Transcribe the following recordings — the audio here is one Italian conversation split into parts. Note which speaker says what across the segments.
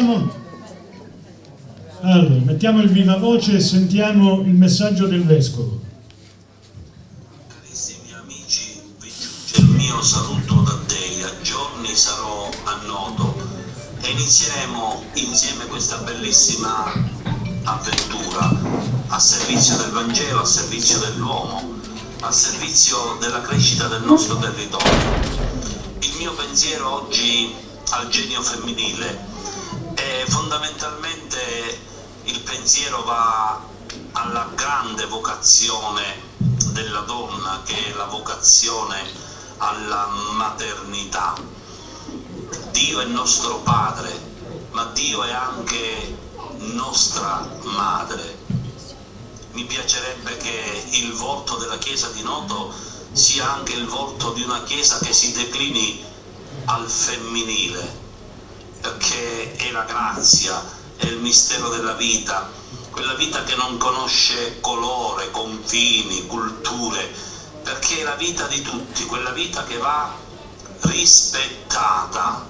Speaker 1: Iniziamo? Allora, mettiamo il viva voce e sentiamo il messaggio del Vescovo.
Speaker 2: Carissimi amici, vi giunge il mio saluto da Dei, a giorni sarò a Noto e inizieremo insieme questa bellissima avventura a servizio del Vangelo, a servizio dell'uomo, a servizio della crescita del nostro territorio. Il mio pensiero oggi al genio femminile e fondamentalmente il pensiero va alla grande vocazione della donna, che è la vocazione alla maternità. Dio è nostro padre, ma Dio è anche nostra madre. Mi piacerebbe che il volto della Chiesa di Noto sia anche il volto di una Chiesa che si declini al femminile, perché è la grazia, è il mistero della vita, quella vita che non conosce colore, confini, culture, perché è la vita di tutti, quella vita che va rispettata,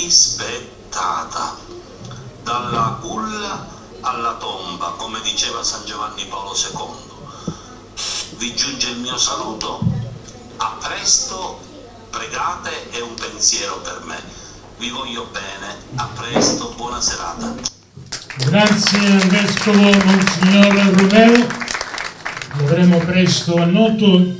Speaker 2: dalla culla alla tomba, come diceva San Giovanni Paolo II. Vi giunge il mio saluto, a presto, pregate e un pensiero per me. Vi voglio bene, a presto, buona serata.
Speaker 1: Grazie al Vescovo Monsignor Romeo, vedremo presto a Noto.